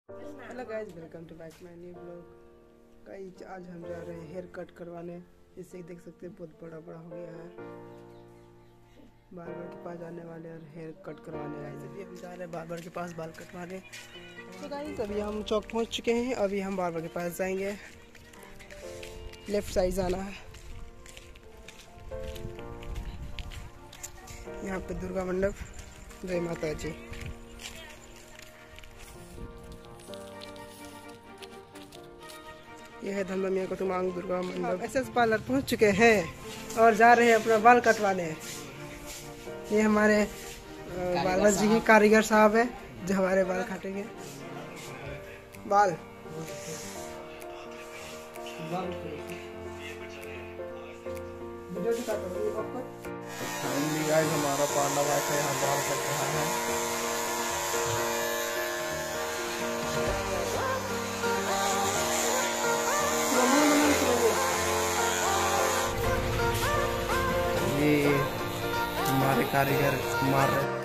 Hello guys, welcome to back my new blog. Guys आज हम जा रहे हैं हेयर कट करवाने। जिससे देख सकते हैं बहुत बड़ा हो गया है। बार्बर के पास जाने वाले और हेयर कट करवाने। गाइस अभी हम जा रहे हैं बार्बर के पास बाल कटवाने। तो गाइस अभी हम चौक पहुंच चुके हैं। अभी हम बार्बर के पास जाएंगे। लेफ्ट साइड जाना है। यहाँ पे दुर्गा मंडप, जय माता जी। यह है धंधा मियाँ को तुमांग दुर्गा मंडप। एसएस पार्लर पहुंच चुके हैं और जा रहे हैं अपना बाल कटवाने। ये हमारे बार्बर जी की कारीगर साहब है जो हमारे बाल काटेंगे। बाल हमारा पांडा भाई का यहाँ बाल कट रहा है। ये हमारे कारीगर मार रहे।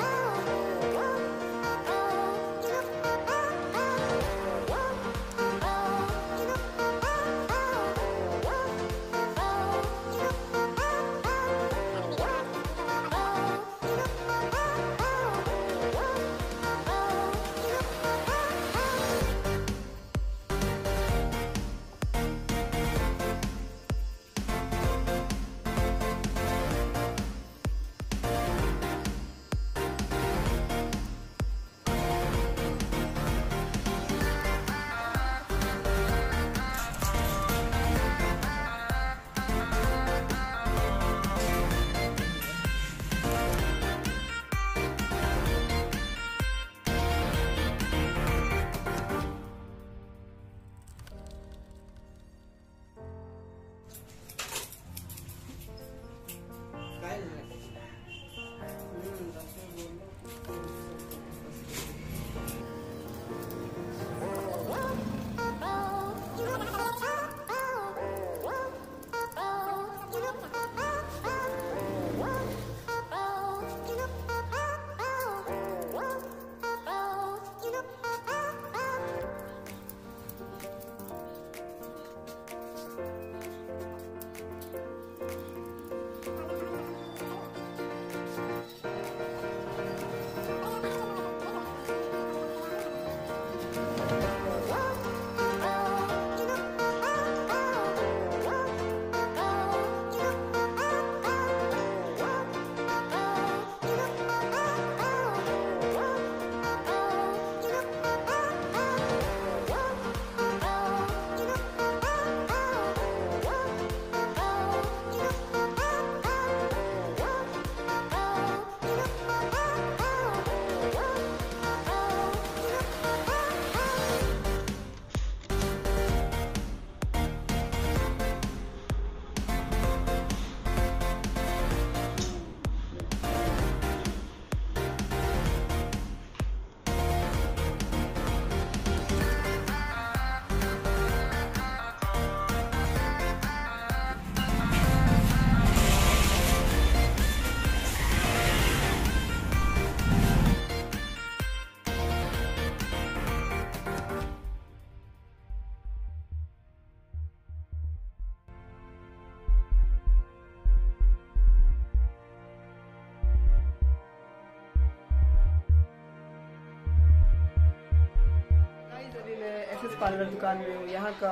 एसएस पार्लर दुकान में हूँ। यहाँ का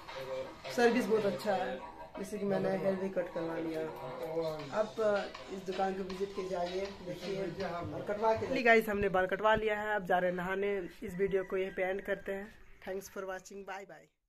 सर्विस बहुत अच्छा है। जैसे कि मैंने हेयर भी कट करवा लिया। आप इस दुकान को विजिट के जाइए, देखिए और कटवा के। गाइस हमने बाल कटवा लिया है। अब जा रहे हैं नहाने। इस वीडियो को यहीं पे एंड करते हैं। Thanks for watching. Bye bye.